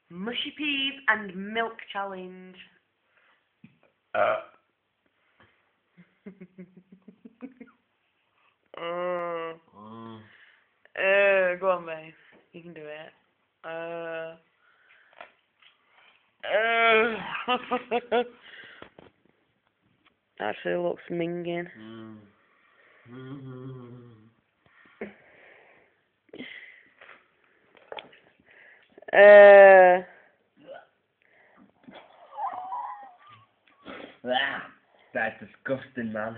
Mushy peas and milk challenge. Go on, babe. You can do it. Actually looks minging. That's disgusting, man.